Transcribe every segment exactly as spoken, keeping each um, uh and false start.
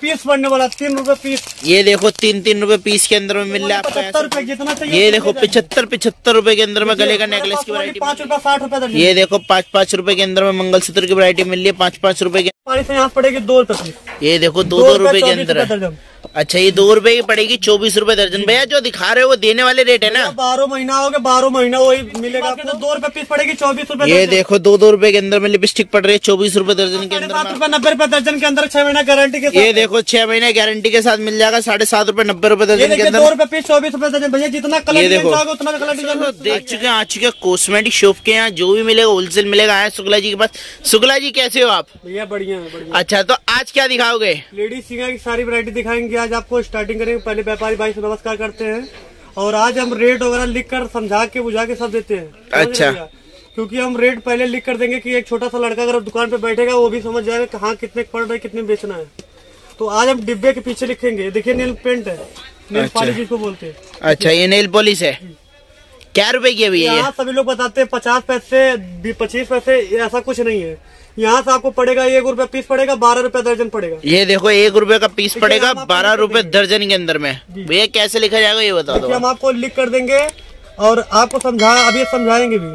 Piece पड़ने वाला, तीन रुपए पीस। ये देखो तीन तीन रुपए पीस के अंदर में मिल रहा है पचहत्तर रुपए जितना चाहिए। ये देखो पिछहत्तर पिछहत्तर रुपए के अंदर में गले का नेकलेस की वैरायटी। पाँच रुपए साठ रुपए दर्जन। ये देखो पाँच पाँच रुपए के अंदर में मंगलसूत्र की वैरायटी मिल रही है, पाँच पाँच रुपए के। से यहाँ पड़ेगी दो रुपए। ये देखो दो दो रुपए के अंदर। अच्छा ये दो रुपए की पड़ेगी चौबीस रुपए दर्जन। भैया जो दिखा रहे हो वो देने वाले रेट है ना? बारह महीना हो गया, बारह महीना वही मिलेगा। तो दो रुपए पीस पड़ेगी चौबीस रुपए। ये देखो दो दो रुपए के अंदर में लिपस्टिक पड़ रही है चौबीस रुपए दर्जन के अंदर। सात रुपए नब्बे रुपए दर्जन के अंदर छह महीना गारंटी के साथ। ये देखो छह महीने गारंटी के साथ मिल जाएगा साढ़े सात रुपए नब्बे रुपए दर्जन के अंदर। दो रुपए पीस चौबीस रुपए दर्जन। भैया जितना कलर डिजाइन उतना कलर डिजाइन देख चुके हैं। आ चुके हैं कॉस्मेटिक शॉप के यहाँ, जो भी मिलेगा होलसेल मिलेगा। आया शुक्ला जी के पास। शुक्ला जी कैसे हो आप? भैया बढ़िया है। अच्छा तो आज क्या दिखाओगे? लेडीज सिंगर की सारी वैरायटी दिखाएंगे आज आपको। स्टार्टिंग करेंगे, पहले व्यापारी भाई से नमस्कार करते हैं और आज हम रेट वगैरह लिख कर समझा के बुझा के सब देते हैं। अच्छा, क्योंकि हम रेट पहले लिख कर देंगे कि एक छोटा सा लड़का अगर दुकान पे बैठेगा वो भी समझ जाएगा कहाँ कितने पड़ रहे कितने बेचना है। तो आज हम डिब्बे के पीछे लिखेंगे। देखिए नेल पेंट है, नेल पॉलिश जिसको बोलते हैं। अच्छा ये नेल पॉलिश है, क्या रुपए की है भैया? यहाँ सभी लोग बताते हैं पचास पैसे पच्चीस पैसे, ऐसा कुछ नहीं है। यहाँ से आपको पड़ेगा एक रुपया पीस पड़ेगा, बारह रुपया दर्जन पड़ेगा। ये देखो एक रुपए का पीस पड़ेगा बारह रुपए दर्जन के अंदर में। भैया कैसे लिखा जाएगा ये बता दो। हम आपको लिख कर देंगे और आपको समझा अभी समझाएंगे भी।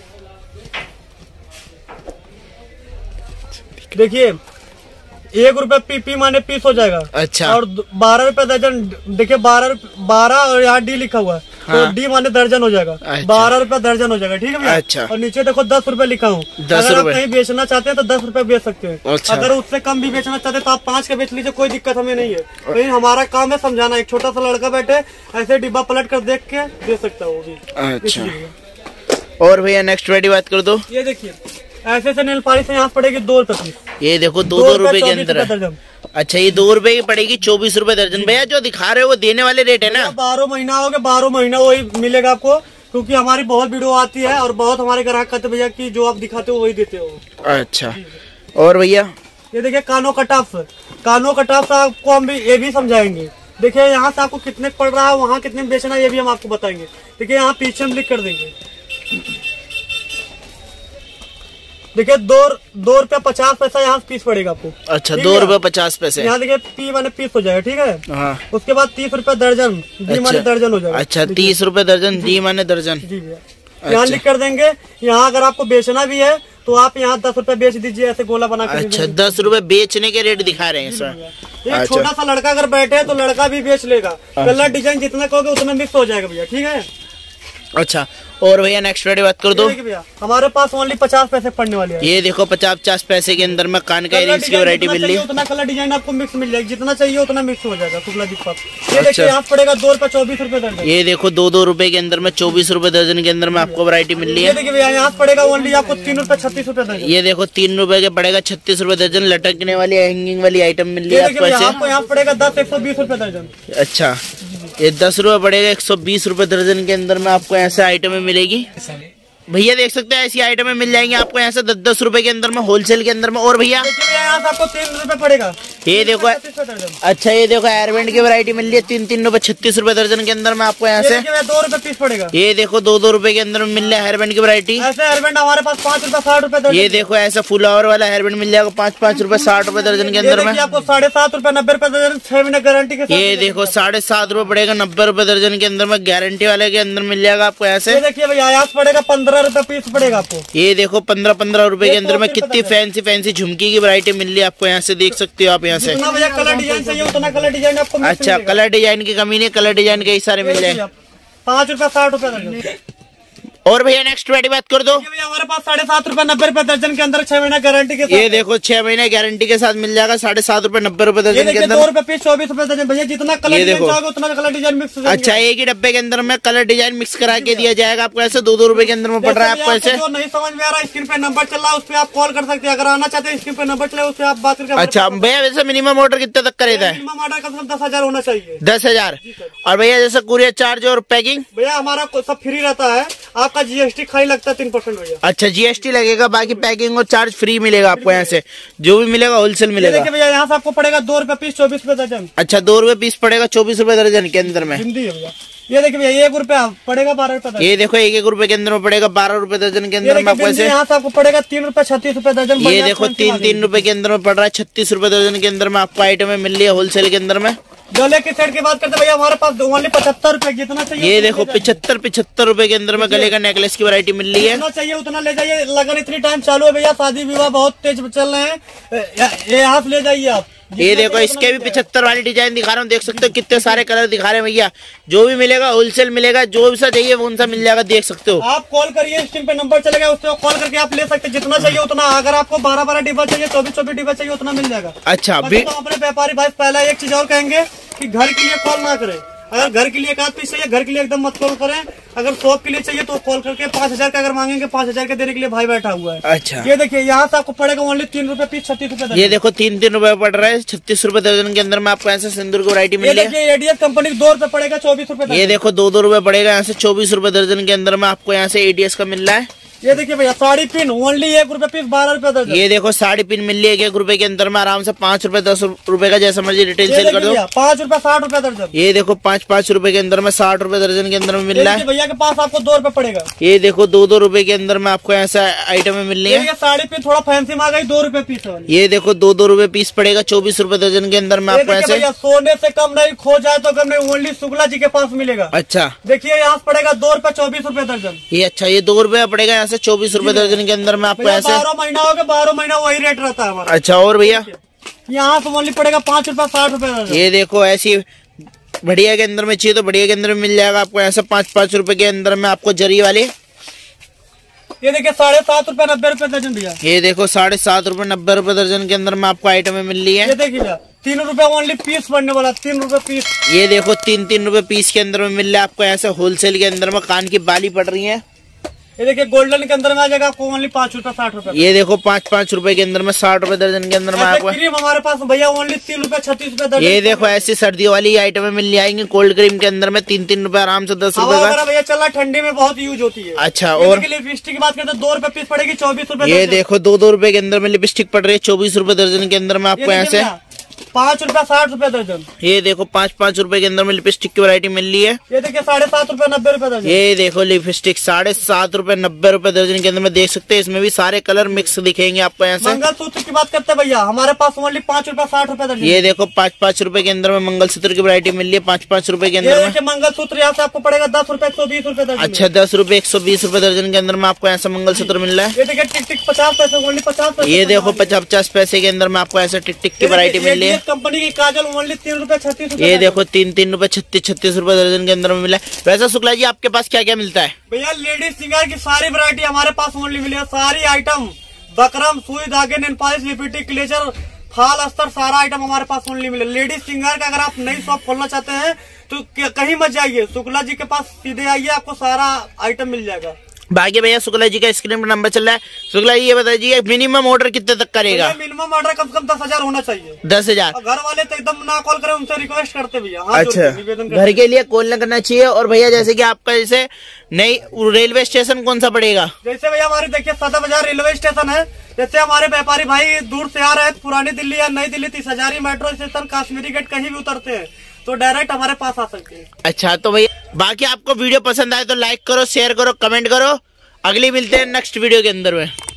देखिए एक रुपए पी पी माने पीस हो जाएगा। अच्छा। और बारह रुपए दर्जन। देखिए बारह बारह और यहाँ डी लिखा हुआ है। हाँ। तो डी माने दर्जन हो जाएगा। अच्छा। बारह रुपए दर्जन हो जाएगा। ठीक है भैया? अच्छा। और नीचे देखो दस रुपए लिखा हूँ। अगर आप कहीं बेचना चाहते हैं तो दस रुपए बेच सकते हैं। अच्छा। अगर उससे कम भी बेचना चाहते हैं तो आप पाँच का बेच लीजिए, कोई दिक्कत हमें नहीं है। लेकिन हमारा काम है समझाना। एक छोटा सा लड़का बैठे ऐसे डिब्बा पलट कर देख के दे सकता है वो भी। अच्छा। और भैया नेक्स्ट वैरायटी बात कर दो। ये देखिए ऐसे से नेल पॉलिश यहाँ पड़ेगी दो रुपए। ये देखो दो दो रुपए के अंदर। अच्छा ये दो रुपए की पड़ेगी चौबीस रुपए दर्जन। भैया जो दिखा रहे हो वो देने वाले रेट है ना? बारह महीना हो गया, बारह महीना वही मिलेगा आपको। क्योंकि हमारी बहुत वीडियो आती है और बहुत हमारे ग्राहक कहते भैया की जो आप दिखाते हो वही देते हो। अच्छा। और भैया ये देखिए कानों का टफ्स, कानों का टफ्स आपको हम भी ये भी समझाएंगे। देखिए यहाँ से आपको कितने पड़ रहा है, वहाँ कितने बेचना है ये भी हम आपको बताएंगे। देखिए यहाँ पीछे हम लिख कर देंगे। देखिए दो दो रुपया पचास पैसा यहाँ पीस पड़ेगा आपको। अच्छा दो रुपया पचास पैसे। यहाँ देखिए पी माने पीस हो जाएगा। ठीक है? हाँ। उसके बाद तीस रुपया दर्जन, डी माने दर्जन हो जाएगा। अच्छा तीस रुपए दर्जन, डी माने दर्जन। जी भैया यहाँ लिख कर देंगे। यहाँ अगर आपको बेचना भी है तो आप यहाँ दस रुपए बेच दीजिए ऐसे गोला बना कर। अच्छा दस रुपए बेचने के रेट दिखा रहे हैं सर। एक छोटा सा लड़का अगर बैठे तो लड़का भी बेच लेगा। कलर डिजाइन जितना कहोगे उतना मिक्स हो जाएगा भैया। ठीक है? अच्छा। और भैया नेक्स्ट वैरायटी बात कर दो। भैया हमारे पास ओनली पचास पैसे पड़ने वाले हैं। ये देखो पचास पचास पैसे के अंदर में कान का इयरिंग्स की वैरायटी मिल रही है। उतना कलर डिजाइन आपको मिक्स मिल जाएगा, जितना चाहिए उतना मिक्स हो जाएगा। शुक्ला जी पास ये देखिए यहाँ पड़ेगा दो रुपए चौबीस रुपए दर्जन। ये देखो दो दो रुपए के अंदर में चौबीस रुपए दर्जन के अंदर में आपको वैरायटी मिल रही है। देखिए भैया यहाँ पड़ेगा ओनली आपको तीन रुपए छत्तीस रुपए दर्जन। ये देखो तीन रुपए के पड़ेगा छत्तीस रुपए दर्जन। लटकने वाली हैंगिंग वाली आइटम मिल रही है आपको। यहाँ पड़ेगा दस एक सौ बीस रुपए दर्जन। अच्छा ये दस रुपए पड़ेगा एक सौ बीस रुपए दर्जन के अंदर में आपको ऐसे आइटमें मिलेगी। भैया देख सकते हैं ऐसी आइटमें मिल जाएंगी आपको यहाँ से दस दस रुपए के अंदर में, होलसेल के अंदर में। और भैया यहाँ से आपको तीन रुपए पड़ेगा। ये देखो अच्छा ये देखो हेयरबैंड की वैरायटी मिल रही है तीन तीन रुपए छत्तीस रुपए दर्जन के अंदर में आपको यहाँ से दो रुपए पीस पड़ेगा। ये देखो दो दो रुपए के अंदर में मिल रहा है हेयरबैंड की वैरायटी। ऐसे हेयरबैंड हमारे पास पाँच रुपए साठ रुपए। ये देखो ऐसा फ्लावर वाला हेयरबैंड मिल जाएगा पाँच पाँच रुपए साठ रुपए दर्जन के अंदर में। आपको साढ़े सात रुपए नब्बे रुपए दर्जन छह महीने गारंटी के। ये देखो साढ़े सात रुपए पड़ेगा नब्बे रुपए दर्जन के अंदर में, गारंटी वाले के अंदर मिल जाएगा आपको ऐसे। देखिए भैया यहाँ पड़ेगा पंद्रह रुपए पीस पड़ेगा आपको। ये देखो पंद्रह पंद्रह रुपए के अंदर में कितनी फैंसी फैंसी झुमकी की वैरायटी मिल रही है आपको यहाँ से। देख सकते हो आप यहाँ से। कलर डिजाइन चाहिए उतना कलर डिजाइन आपको। अच्छा कलर डिजाइन की कमी नहीं, कलर डिजाइन कई सारे मिल जाए। पाँच रुपया साठ रुपए। और भैया नेक्स्ट वैरायटी बात कर दो। हमारे पास साढ़े सात रुपए नब्बे रुपए दर्जन के अंदर छह महीना गारंटी के साथ। ये देखो छह महीने गारंटी के साथ मिल जाएगा साढ़े सात रुपए नब्बे रुपए दर्जन के अंदर। दो रुपए पीस चौबीस रुपए दर्जन। भैया जितना कलर डिजाइन चाहोगे उतना कलर डिजाइन मिक्स। अच्छा एक ही डब्बे के अंदर में कलर डिजाइन मिक्स करा के दिया जाएगा आपको ऐसे। दो दो रुपए के अंदर में पड़ रहा है आपको ऐसे। जो नहीं समझ में आ रहा है स्क्रीन पे नंबर चल रहा है उस पर आप कॉल कर सकते हैं। अगर आना चाहते हैं स्क्रीन पे नंबर चला उस पर आप बात करके। अच्छा भैया वैसे मिनिमम ऑर्डर कितने तक का रहता है? मिनिमम ऑर्डर कम से कम दस हजार होना चाहिए। दस हजार। और भैया जैसे कुरियर चार्ज और पैकिंग भैया हमारा सब फ्री रहता है। आपका जीएसटी खाली लगता है तीन परसेंट भैया। अच्छा, जीएसटी लगेगा, बाकी पैकिंग और चार्ज फ्री मिलेगा आपको यहाँ से, जो भी मिलेगा होलसेल मिलेगा। देखिए भैया यहाँ से आपको पड़ेगा दो रुपए पीस, चौबीस रुपए दर्जन। अच्छा, दो रुपए पीस पड़ेगा, चौबीस रुपए दर्जन के अंदर में। हिंदी है भैया। ये देखिए भैया एक रुपया पड़ेगा बारह रुपए। ये देखो एक एक रुपए के अंदर में पड़ेगा बारह रुपए दर्जन के अंदर में आपको ऐसे। यहाँ से आपको पड़ेगा तीन रुपए छत्तीस रुपए दर्जन। ये देखो तीन तीन रुपए के अंदर में पड़ रहा है, छत्तीस रुपए दर्जन के अंदर में आपको आइटम मिल रही है होलसेल के अंदर में। गले की सेट की बात करते भैया हमारे पास ओनली पचहत्तर रुपए, जितना चाहिए। ये देखो पिछहत्तर पिछहत्तर रुपए के अंदर में गले का नेकलेस की वैरायटी मिल रही है। जितना चाहिए उतना ले जाइए, लगन इतनी टाइम चालू है भैया, शादी विवाह बहुत तेज चल रहे हैं, ये यहाँ से ले जाइए आप। ये देखो इसके भी पिछहत्तर वाली डिजाइन दिखा रहा हूँ, देख सकते हो कितने सारे कलर दिखा रहे हैं भैया। जो भी मिलेगा होलसेल मिलेगा, जो भी सा चाहिए वो उनसा मिल जाएगा, देख सकते हो। आप कॉल करिए, स्क्रीन पे नंबर चलेगा, उस पर कॉल करके आप ले सकते हैं, जितना चाहिए उतना। अगर आपको बारह बारह डिब्बा चाहिए, चौबीस चौबीस डिब्बा चाहिए, उतना मिल जाएगा। अच्छा, तो अपने व्यापारी भाई पहला एक चीज और कहेंगे कि घर के लिए कॉल ना करें। अगर घर के लिए एक आध पीस चाहिए, घर के लिए एकदम मत कॉल करें। अगर शॉप के लिए चाहिए तो कॉल करके पाँच हजार का अगर मांगेंगे, पाँच हजार के देने के लिए भाई बैठा हुआ है। अच्छा, ये देखिए यहाँ से आपको पड़ेगा ओनली तीन रुपए पीस, छत्तीस रुपए। ये देखो तीन तीन रुपए पड़ रहा है, छत्तीस रुपए दर्जन के अंदर में आपको ऐसे सिंदूर की वैरायटी मिल रही है। एडीएफ कंपनी दो रुपए पड़ेगा, चौबीस रुपए। ये देखो दो दो रुपए पड़ेगा, यहाँ से चौबीस रुपए दर्जन के अंदर में आपको यहाँ से एडीएस का मिल रहा है। ये देखिए भैया साड़ी पिन ओनली एक रुपए पीस, बारह रुपए दर्जन। ये देखो साड़ी पिन मिल रही है एक रुपए के अंदर में, आराम से पाँच रुपए दस रुपए का जैसा मर्जी रिटेल सेल कर दो। पाँच रुपए साठ रुपए दर्जन। ये देखो पाँच पाँच रुपए के अंदर में साठ रुपए दर्जन के अंदर में मिल रहा है। भैया के पास आपको दो रुपए पड़ेगा। ये देखो दो दो रुपए के अंदर में आपको ऐसा आइटम मिल रही है। साड़ी पिन थोड़ा फैंसी में आ गई, दो रुपए पीस। ये देखो दो दो रुपए पीस पड़ेगा, चौबीस रुपए दर्जन के अंदर में आपको ऐसे। सोने से कम नहीं, खो जाए तो कम नहीं, ओनली शुक्ला जी के पास मिलेगा। अच्छा, देखिए यहाँ से पड़ेगा दो रुपए चौबीस रुपए दर्जन। ये अच्छा, ये दो रुपए पड़ेगा यहाँ से चौबीस रुपए दर्जन के अंदर में आपको ऐसे। बारह महीना हो गया, बारह महीना वही रेट रहता है हमारा। अच्छा, और भैया यहाँ से ओनली पड़ेगा पाँच रुपए साठ रुपए। ये देखो ऐसी बढ़िया के अंदर में चाहिए तो बढ़िया के अंदर में मिल जाएगा आपको ऐसा, पाँच पाँच रुपए के अंदर में आपको जरी वाले। ये देखिए साढ़े सात रुपए नब्बे रुपए दर्जन भैया। ये देखो साढ़े सात रुपए नब्बे रुपए दर्जन के अंदर में आपको आइटम मिल रही है। ये देखिए तीन रुपए ओनली पीस पड़ने वाला, तीन रुपए पीस। ये देखो तीन तीन रुपए पीस के अंदर में मिल रहा है आपको ऐसे होलसेल के अंदर में। कान की बाली पड़ रही है। ये देखिए गोल्डन के अंदर में आ जाएगा आपको ओनली पाँच रुपए साठ रुपए। ये देखो पाँच पाँच रुपए के अंदर में साठ रुपए दर्जन के अंदर में आपको। क्रीम हमारे पास भैया ओनली तीन रुपए छत्तीस रुपए दर्जन। ये देखो ऐसी सर्दियों वाली आइटमें मिल जाएंगी कोल्ड क्रीम के अंदर में, तीन तीन रुपए आराम से दस रुपए का भैया चल रहा, ठंडी में बहुत यूज होती है। अच्छा, और लिपस्टिक की बात करते हैं दो रुपए पीस पड़ेगी, चौबीस रुपए। ये देखो दो दो रुपए के अंदर में लिपस्टिक पड़ रही है, चौबीस रुपए दर्जन के अंदर में आपको ऐसे। पाँच रुपए साठ रुपए दर्जन। ये देखो पाँच पाँच रुपए के अंदर में लिपस्टिक की वैरायटी मिल रही है। ये देखिए साढ़े सात रुपए नब्बे रुपए दर्जन। ये देखो लिपस्टिक साढ़े सात रुपए नब्बे रुपए दर्जन के अंदर में, देख सकते हैं इसमें भी सारे कलर मिक्स दिखेंगे आपको यहाँ से। मंगलसूत्र की बात करते हैं भैया हमारे पास ओनली पाँच रुपए साठ रुपए दर्जन। ये देखो पाँच पाँच रुपए के अंदर में मंगलसूत्र की वैरायटी मिल रही है, पाँच पाँच रुपए के अंदर में। मंगलसूत्र यहाँ से आपको पड़ेगा दस रुपए एक सौ बीस रुपए दर्जन। अच्छा, दस रुपए एक सौ बीस रुपए दर्जन के अंदर में आपको ऐसा मंगलसूत्र मिल रहा है। ये देखिए टिक टिक पचास पैसे ओनली पचास पैसे। ये देखो पचास पचास पैसे के अंदर में आपको ऐसा टिक टिक की वैरायटी मिल रही है। कंपनी की काजल ओनली तीन रुपए छत्तीस रुपए। ये देखो तीन तीन रुपए छत्तीस छत्तीस रुपए दर्जन के अंदर में मिला है। वैसा शुक्ला जी आपके पास क्या क्या मिलता है? भैया लेडीज सिंगर की सारी वैरायटी हमारे पास ओनली मिली है, सारी आइटम बकरम सुई धागे नेल पॉलिश लिपस्टिक क्लेचर फाल अस्तर सारा आइटम हमारे पास ओनली मिले। लेडीज सिंगर का अगर आप नई शॉप खोलना चाहते हैं तो कहीं मत जाइए, शुक्ला जी के पास सीधे आइए, आपको सारा आइटम मिल जाएगा। बाकी भैया शुक्ला जी का स्क्रीन पर नंबर चल रहा है। शुक्ला जी ये बताइए मिनिमम ऑर्डर कितने तक करेगा? मिनिमम ऑर्डर कम से कम दस हजार होना चाहिए। दस हजार घर वाले तो एकदम ना कॉल करें, उनसे रिक्वेस्ट करते भैया। अच्छा, घर के लिए कॉल न करना चाहिए। और भैया जैसे कि आपका जैसे नई रेलवे स्टेशन कौन सा पड़ेगा? जैसे भैया हमारे देखिए सदर बाजार रेलवे स्टेशन है। जैसे हमारे व्यापारी भाई दूर से आ रहे हैं, पुरानी दिल्ली या Nai Delhi, Tis Hazari metro station, Kashmiri gate कहीं भी उतरते हैं तो डायरेक्ट हमारे पास आ सकते हैं। अच्छा, तो भैया बाकी आपको वीडियो पसंद आए तो लाइक करो, शेयर करो, कमेंट करो। अगली मिलते हैं नेक्स्ट वीडियो के अंदर में।